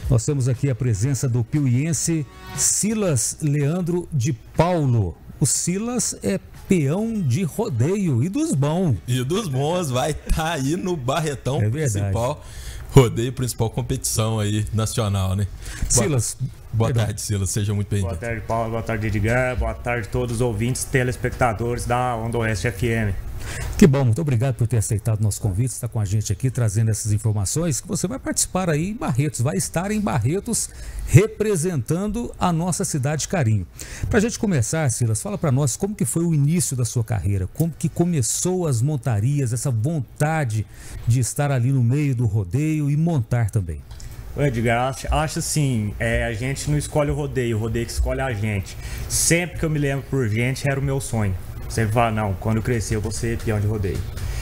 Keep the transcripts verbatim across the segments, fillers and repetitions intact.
Nós temos aqui a presença do piuiense Silas Leandro de Paulo. O Silas é peão de rodeio e dos bons. E dos bons, vai estar tá aí no Barretão é principal, rodeio principal competição aí nacional, né? Silas, boa, boa tarde, Silas, seja muito bem-vindo. Boa tarde, Paulo, boa tarde, Edgar, boa tarde a todos os ouvintes, telespectadores da Onda Oeste F M. Que bom, muito obrigado por ter aceitado o nosso convite, estar com a gente aqui trazendo essas informações, que você vai participar aí em Barretos, vai estar em Barretos representando a nossa cidade de Carinho. Para a gente começar, Silas, fala para nós como que foi o início da sua carreira, como que começou as montarias, essa vontade de estar ali no meio do rodeio e montar também. Edgar, acho, acho assim, é, a gente não escolhe o rodeio, o rodeio que escolhe a gente. Sempre que eu me lembro por gente, era o meu sonho. Você fala, não, quando eu crescer eu vou ser peão de rodeio.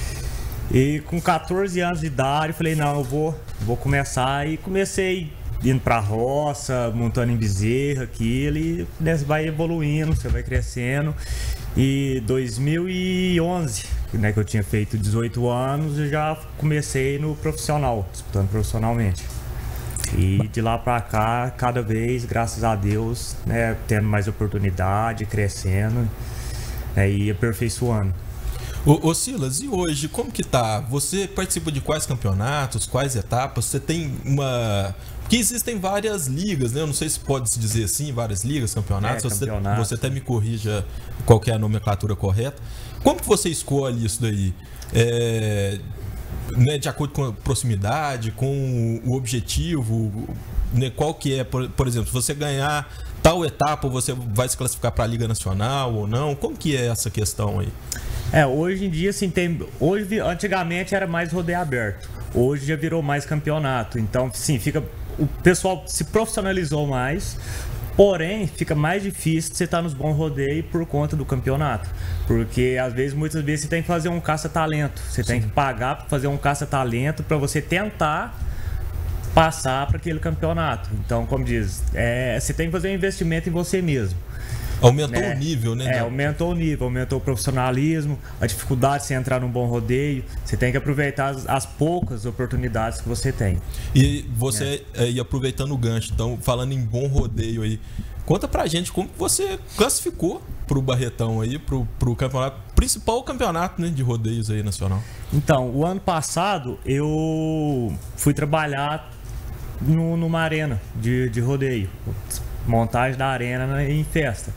E com quatorze anos de idade, eu falei, não, eu vou, vou começar. E comecei indo pra roça, montando em bezerra, aquilo, e você vai evoluindo, você vai crescendo. E dois mil e onze, né, que eu tinha feito dezoito anos, eu já comecei no profissional, disputando profissionalmente. E de lá pra cá, cada vez, graças a Deus, né, tendo mais oportunidade, crescendo. É, e aperfeiçoando. Ô, ô Silas, e hoje, como que tá? Você participa de quais campeonatos, quais etapas? Você tem uma... Porque existem várias ligas, né? Eu não sei se pode se dizer assim, várias ligas, campeonatos. É, você, campeonato. você até me corrija qual que é a nomenclatura correta. Como que você escolhe isso daí? É, né, de acordo com a proximidade, com o objetivo, né, qual que é, por, por exemplo, se você ganhar tal etapa, você vai se classificar para a Liga Nacional ou não? Como que é essa questão aí? É, hoje em dia, assim, tem... Hoje, antigamente era mais rodeio aberto. Hoje já virou mais campeonato. Então, sim, fica... O pessoal se profissionalizou mais, porém, fica mais difícil você estar nos bons rodeios por conta do campeonato. Porque, às vezes, muitas vezes, você tem que fazer um caça-talento. Você sim. tem que pagar para fazer um caça-talento para você tentar passar para aquele campeonato. Então, como diz, é, você tem que fazer um investimento em você mesmo. Aumentou né? o nível, né? É, aumentou o nível, aumentou o profissionalismo, a dificuldade de você entrar num bom rodeio. Você tem que aproveitar as, as poucas oportunidades que você tem. E você, é. e aproveitando o gancho, então, falando em bom rodeio aí, conta pra gente como você classificou pro Barretão aí, pro, pro campeonato, principal campeonato, né, de rodeios aí nacional. Então, o ano passado eu fui trabalhar no, numa arena de, de rodeio, montagem da arena em festa.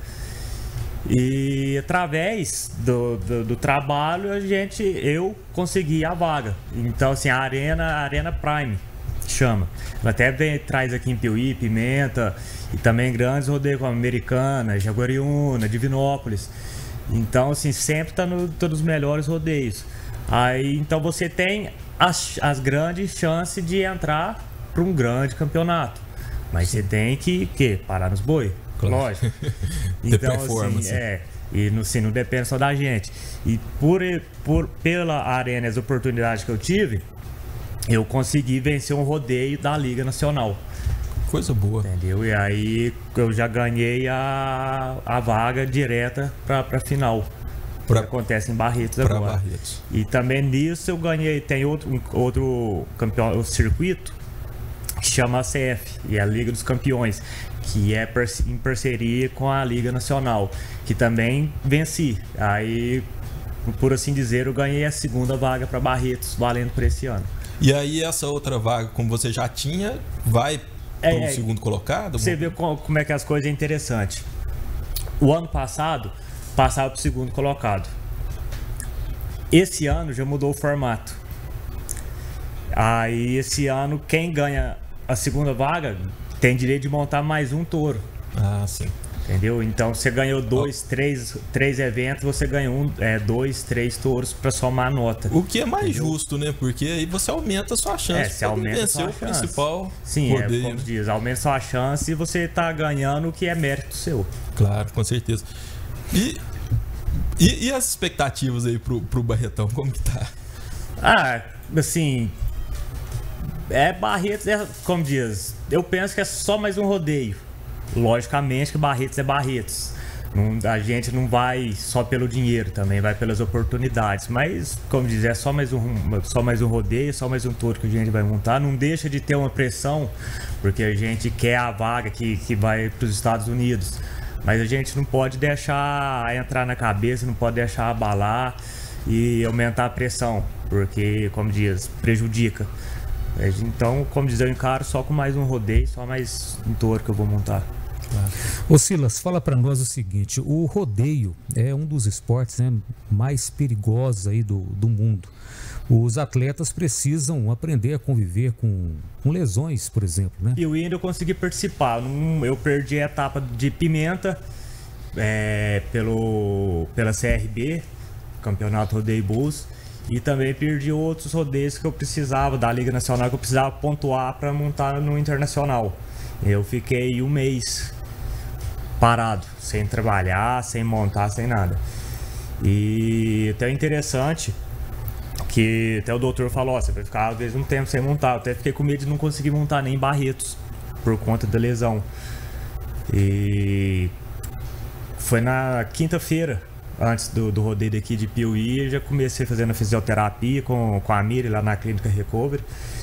E através do, do, do trabalho a gente, eu consegui a vaga. Então assim, a arena, a Arena Prime chama. Ela até vem, traz aqui em Piuí, Pimenta e também grandes rodeios como Americana, Jaguariúna, Divinópolis. Então assim, sempre está no todos os melhores rodeios. Aí então você tem as, as grandes chances de entrar para um grande campeonato. Mas você tem que, que parar nos boi, claro. Lógico. Então, assim, é, e no, assim, não depende só da gente. E por, por, pela arena, as oportunidades que eu tive, eu consegui vencer um rodeio da Liga Nacional. Coisa boa. Entendeu? E aí eu já ganhei a, a vaga direta para a final. Pra, que acontece em Barretos agora. Barretos. E também nisso eu ganhei, tem outro, um, outro campeão, o circuito, que chama A C F, e é a Liga dos Campeões, que é em parceria com a Liga Nacional, que também venci. Aí, por assim dizer, eu ganhei a segunda vaga para Barretos, valendo para esse ano. E aí essa outra vaga, como você já tinha, vai para o é, segundo colocado? Você vê como é que as coisas é interessante. O ano passado, passava para o segundo colocado. Esse ano já mudou o formato. Aí esse ano, quem ganha a segunda vaga tem direito de montar mais um touro. Ah, sim. Entendeu? Então você ganhou dois, oh. três, três eventos, você ganhou um, é, dois, três touros para somar a nota. O que é mais entendeu? Justo, né? Porque aí você aumenta a sua chance. É, você aumenta a sua o chance. Principal Sim, rodeio, é como né? diz, aumenta a sua chance e você tá ganhando o que é mérito seu. Claro, com certeza. E, e, e as expectativas aí pro, pro Barretão, como que tá? Ah, assim... É Barretos, é, como diz, eu penso que é só mais um rodeio. Logicamente que Barretos é Barretos. Não, a gente não vai só pelo dinheiro, também vai pelas oportunidades. Mas, como diz, é só mais um, só mais um rodeio, só mais um touro que a gente vai montar. Não deixa de ter uma pressão, porque a gente quer a vaga que, que vai para os Estados Unidos. Mas a gente não pode deixar entrar na cabeça, não pode deixar abalar e aumentar a pressão, porque, como diz, prejudica. Então, como diz, eu encaro só com mais um rodeio, só mais um touro que eu vou montar. Claro. Ô Silas, fala para nós o seguinte: o rodeio é um dos esportes, né, mais perigosos aí do, do mundo. Os atletas precisam aprender a conviver com, com lesões, por exemplo, né? E eu ainda eu consegui participar. Eu perdi a etapa de Pimenta é, pelo, pela C R B, Campeonato Rodeio Bulls, e também perdi outros rodeios que eu precisava, da Liga Nacional, que eu precisava pontuar para montar no Internacional. Eu fiquei um mês parado, sem trabalhar, sem montar, sem nada. E até interessante que até o doutor falou, ó, você vai ficar às vezes um tempo sem montar. Eu até fiquei com medo de não conseguir montar nem em Barretos por conta da lesão. E foi na quinta-feira, antes do, do rodeio daqui de Piuí, eu já comecei fazendo a fisioterapia com, com a Miri lá na clínica Recovery.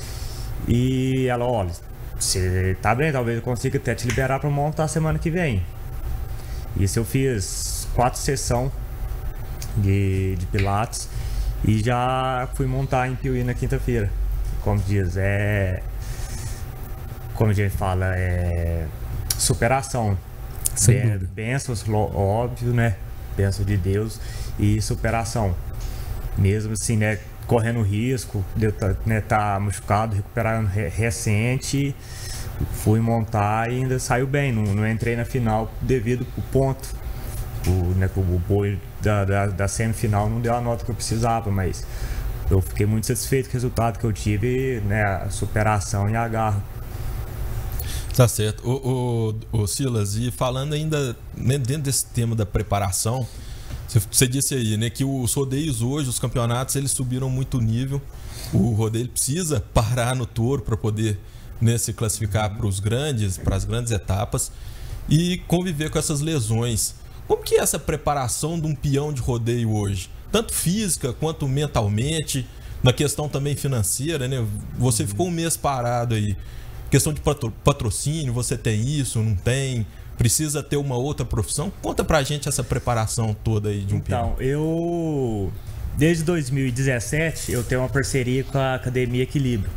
E ela, olha, você tá bem, talvez eu consiga até te liberar para montar semana que vem. Isso eu fiz quatro sessões de, de pilates e já fui montar em Piuí na quinta-feira. Como diz, é... Como a gente fala, é... superação. Ben, bênçãos, óbvio, né? Bênção de Deus e superação. Mesmo assim, né? Correndo risco de eu né, tá machucado, recuperando re recente, fui montar e ainda saiu bem. Não, não entrei na final devido ao ponto. O, né, o boi da, da, da semifinal não deu a nota que eu precisava, mas eu fiquei muito satisfeito com o resultado que eu tive, né, a superação e a garra. Tá certo. O, o, o Silas, e falando ainda né, dentro desse tema da preparação, você disse aí, né, que os rodeios hoje, os campeonatos, eles subiram muito o nível. O rodeio precisa parar no touro para poder né, se classificar para os grandes, para as grandes etapas e conviver com essas lesões. Como que é essa preparação de um peão de rodeio hoje? Tanto física quanto mentalmente, na questão também financeira, né? Você ficou um mês parado aí. Questão de patrocínio, você tem isso, não tem? Precisa ter uma outra profissão? Conta pra gente essa preparação toda aí de um peão. Então, eu... Desde dois mil e dezessete, eu tenho uma parceria com a Academia Equilíbrio,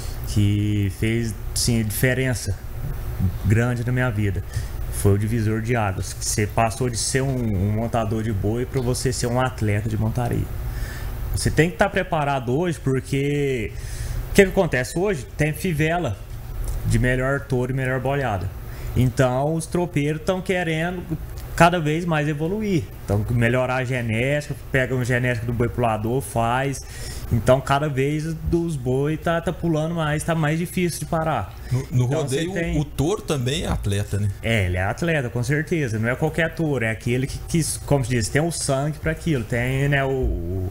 que fez, sim, diferença grande na minha vida. Foi o divisor de águas. Você passou de ser um, um montador de boi para você ser um atleta de montaria. Você tem que estar preparado hoje, porque... O que, que acontece hoje? Tem fivela de melhor touro e melhor boiada. Então os tropeiros estão querendo cada vez mais evoluir, então melhorar a genética, pega uma genética do boi pulador, faz. Então cada vez dos boi tá, tá pulando mais, tá mais difícil de parar. No, no então, rodeio tem... o touro também é atleta, né? É, ele é atleta, com certeza. Não é qualquer touro, é aquele que, que como se diz, tem o sangue para aquilo, tem, né, o, o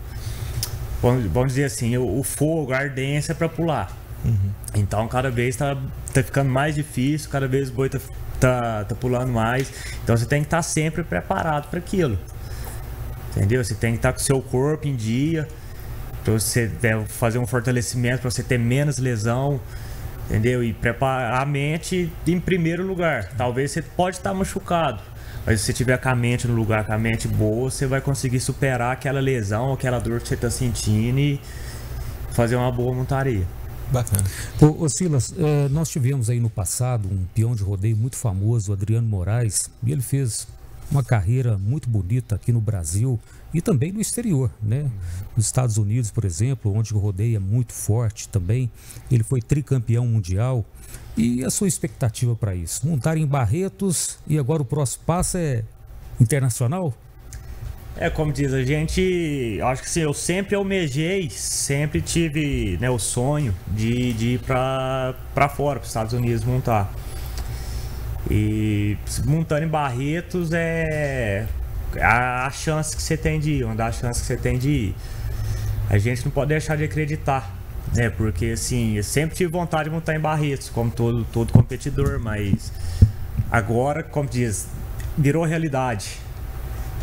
vamos dizer assim, o, o fogo, a ardência para pular. Uhum. Então cada vez tá, tá ficando mais difícil, cada vez o boi tá, tá, tá pulando mais. Então você tem que estar tá sempre preparado para aquilo, entendeu? Você tem que estar tá com o seu corpo em dia, para você fazer um fortalecimento, para você ter menos lesão, entendeu? E preparar a mente em primeiro lugar. Talvez você pode estar tá machucado, mas se você tiver com a mente no lugar, com a mente boa, você vai conseguir superar aquela lesão, aquela dor que você está sentindo e fazer uma boa montaria. Bacana. Ô, ô Silas, uh, nós tivemos aí no passado um peão de rodeio muito famoso, o Adriano Moraes, e ele fez uma carreira muito bonita aqui no Brasil e também no exterior, né? Nos Estados Unidos, por exemplo, onde o rodeio é muito forte também. Ele foi tricampeão mundial. E a sua expectativa para isso? Montar em Barretos e agora o próximo passo é internacional? É, como diz, a gente, acho que sim, eu sempre almejei, sempre tive, né, o sonho de, de ir pra, pra fora, para os Estados Unidos montar. E montando em Barretos é a, a chance que você tem de ir, uma das chances que você tem de ir. A gente não pode deixar de acreditar, né, porque assim, eu sempre tive vontade de montar em Barretos, como todo, todo competidor, mas agora, como diz, virou realidade.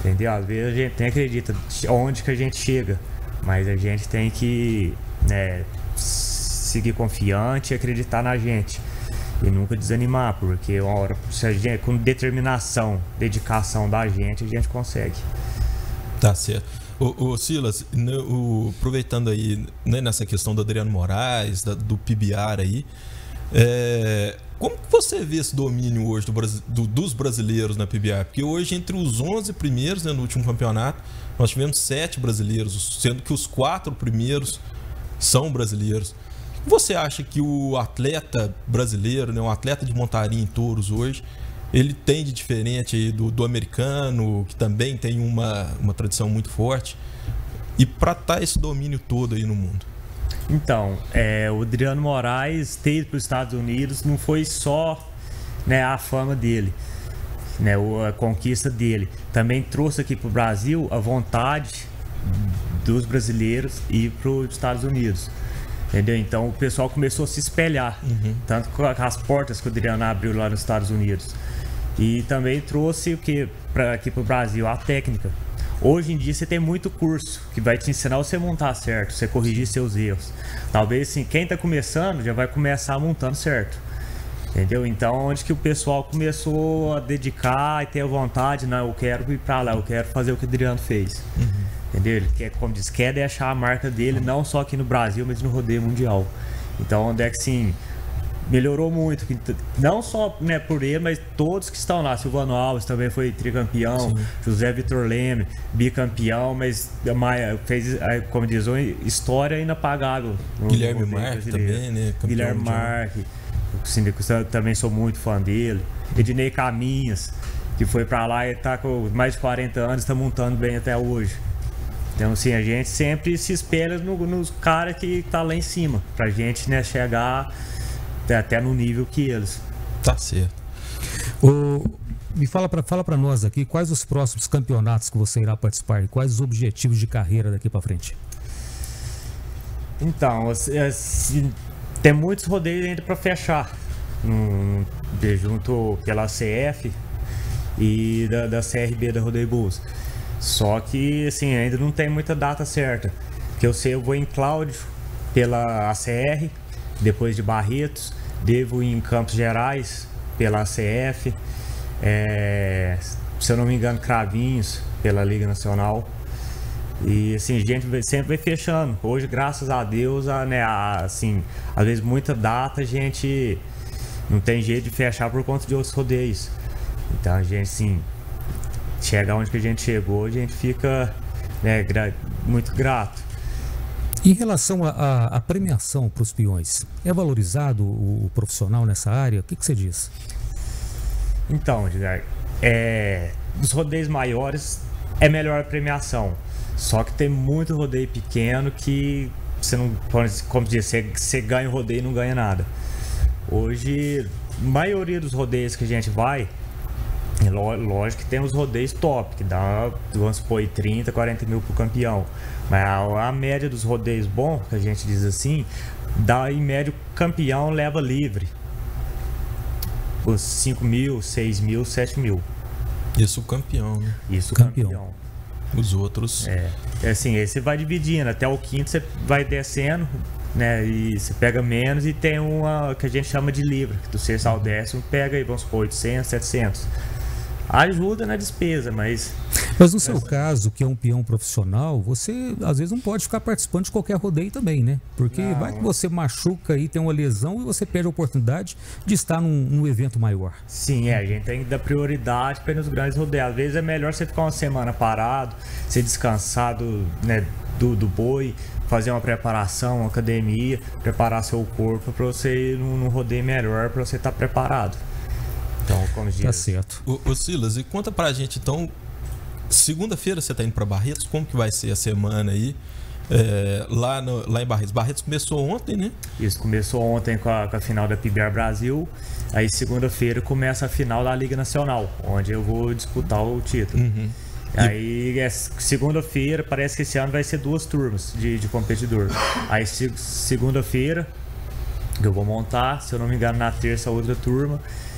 Entendeu? Às vezes a gente nem acredita onde que a gente chega, mas a gente tem que, né, seguir confiante e acreditar na gente. E nunca desanimar, porque uma hora, se a gente, com determinação, dedicação da gente, a gente consegue. Tá certo. Ô, ô Silas, no, o, aproveitando aí, né, nessa questão do Adriano Moraes, da, do P B R aí, é, como que você vê esse domínio hoje do, do, dos brasileiros na P B R? Porque hoje, entre os onze primeiros, né, no último campeonato, nós tivemos sete brasileiros, sendo que os quatro primeiros são brasileiros. Você acha que o atleta brasileiro, né, um atleta de montaria em touros hoje, ele tem de diferente aí do, do americano, que também tem uma, uma tradição muito forte, e para estar esse domínio todo aí no mundo? Então, é, o Adriano Moraes ter ido para os Estados Unidos não foi só, né, a fama dele, né, a conquista dele. Também trouxe aqui para o Brasil a vontade dos brasileiros ir para os Estados Unidos. Entendeu? Então o pessoal começou a se espelhar, uhum. tanto com as portas que o Adriano abriu lá nos Estados Unidos. E também trouxe o que para aqui para o Brasil, a técnica. Hoje em dia você tem muito curso que vai te ensinar você a montar certo, você corrigir seus erros. Talvez assim, quem está começando já vai começar montando certo. Entendeu? Então onde que o pessoal começou a dedicar e ter a vontade, não, eu quero ir para lá, eu quero fazer o que o Adriano fez. Uhum. Entendeu? Ele quer, como diz, quer deixar a marca dele não só aqui no Brasil, mas no rodeio mundial. Então, onde é que sim, melhorou muito. Não só, né, por ele, mas todos que estão lá. Silvano Alves também foi tricampeão, sim. José Vitor Leme, bicampeão, mas fez, como diz, uma história inapagável. Guilherme Marques também, né? Campeão Guilherme Marques, também sou muito fã dele. Ednei Caminhas, que foi pra lá e tá com mais de quarenta anos, está montando bem até hoje. Então, assim, a gente sempre se espelha no, nos caras que tá lá em cima, pra gente, né, chegar até, até no nível que eles. Tá certo. O, me fala pra, fala pra nós aqui, quais os próximos campeonatos que você irá participar e quais os objetivos de carreira daqui pra frente? Então, assim, tem muitos rodeios ainda pra fechar, um, de junto pela C F e da, da C R B da Rodeio Bulls. Só que, assim, ainda não tem muita data certa. Que eu sei, eu vou em Cláudio pela A C R, depois de Barretos, devo ir em Campos Gerais pela A C F, é, se eu não me engano, Cravinhos pela Liga Nacional. E, assim, a gente sempre vai fechando. Hoje, graças a Deus, a, né, a, assim, às vezes muita data a gente não tem jeito de fechar por conta de outros rodeios. Então a gente, assim, chegar onde que a gente chegou, a gente fica, né, gra muito grato. Em relação à premiação para os peões, é valorizado o, o profissional nessa área? O que, que você diz? Então, Edgar, é, dos rodeios maiores é melhor a premiação. Só que tem muito rodeio pequeno que você não pode, como dizer, você, você ganha o rodeio e não ganha nada. Hoje, a maioria dos rodeios que a gente vai, lógico que tem os rodeios top, que dá, vamos supor, trinta, quarenta mil pro campeão. Mas a, a média dos rodeios bons, que a gente diz assim, dá em média o campeão leva livre. Os cinco mil, seis mil, sete mil. Isso o campeão, né? Isso o campeão. campeão. Os outros. É, assim, esse vai dividindo, até o quinto você vai descendo, né? E você pega menos e tem uma que a gente chama de livre, que do sexto ao décimo pega aí, vamos supor, oitocentos, setecentos. Ajuda na despesa, mas... Mas no seu caso, que é um peão profissional, você às vezes não pode ficar participando de qualquer rodeio também, né? Porque não. Vai que você machuca e tem uma lesão e você perde a oportunidade de estar num, num evento maior. Sim, é, a gente tem que dar prioridade para ir nos grandes rodeios. Às vezes é melhor você ficar uma semana parado, ser descansado, né, do, do boi, fazer uma preparação, uma academia, preparar seu corpo para você ir num, num rodeio melhor, para você estar preparado. Então, como diz... Tá certo. Ô, ô Silas, e conta pra gente então, segunda-feira você tá indo pra Barretos, como que vai ser a semana aí, é, lá, no, lá em Barretos? Barretos começou ontem, né? Isso, começou ontem com a, com a final da P B R Brasil, aí segunda-feira começa a final da Liga Nacional, onde eu vou disputar o título. Uhum. Aí, é, segunda-feira, parece que esse ano vai ser duas turmas de, de competidor. Aí, se, segunda-feira, eu vou montar, se eu não me engano, na terça, outra turma.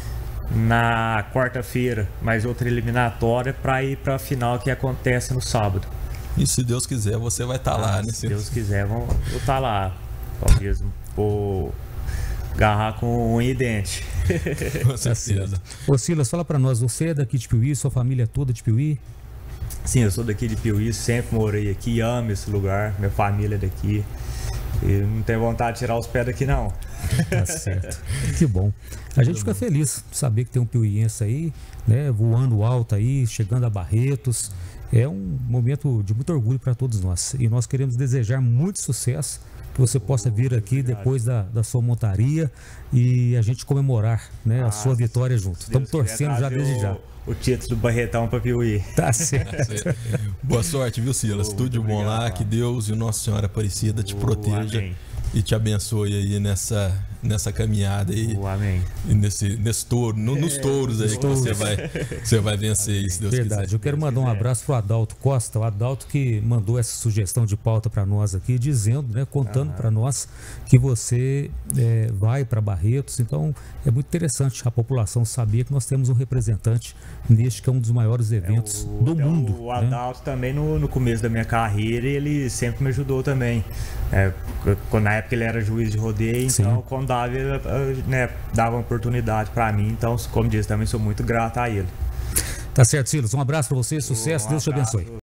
na quarta-feira, mais outra eliminatória para ir para a final que acontece no sábado. E se Deus quiser, você vai estar tá ah, lá, né? Se Deus quiser, vamos estar tá lá. Talvez vou agarrar com unha e dente. Com certeza. Ô Silas, fala para nós, você é daqui de Piuí, sua família é toda de Piuí? Sim, eu sou daqui de Piuí, sempre morei aqui, amo esse lugar, minha família é daqui. E não tenho vontade de tirar os pés daqui, não. Tá certo. Que bom. A gente fica feliz de saber que tem um piuiense aí, né, voando alto aí, chegando a Barretos. É um momento de muito orgulho para todos nós. E nós queremos desejar muito sucesso, que você possa vir aqui depois da, da sua montaria e a gente comemorar, né, a ah, sua vitória junto. Estamos torcendo já desde já. O título do Barretão para Piuí. Tá certo. Boa sorte, viu, Silas? Tudo de bom lá, que Deus e Nossa Senhora Aparecida te proteja e te abençoe aí nessa, nessa caminhada aí. Amém. E nesse, nesse touro, no, nos touros aí que você vai, você vai vencer aí, se Deus Verdade. quiser. Eu quero mandar um abraço pro Adalto Costa, o Adalto que mandou essa sugestão de pauta para nós aqui, dizendo, né, contando para nós que você é, vai para Barretos. Então é muito interessante a população saber que nós temos um representante neste que é um dos maiores eventos é o, do mundo. O Adalto, né? Também no, no começo da minha carreira, ele sempre me ajudou também. É, quando, na época ele era juiz de rodeio, Sim. Então quando dava, ele, né, dava uma oportunidade para mim. Então, como disse, também sou muito grato a ele. Tá certo, Silas. Um abraço para você, sucesso, um Deus te abençoe.